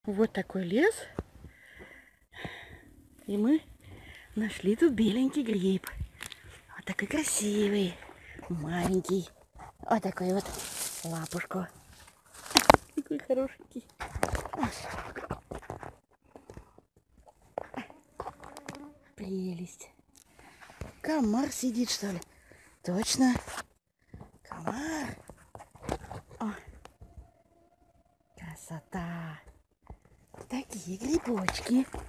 Вот такой лес. И мы нашли тут беленький гриб. Вот такой красивый, маленький. Вот такой вот лапушку. Такой хорошенький. Прелесть. Комар сидит, что ли? Точно. Комар. О, красота. Такие грибочки.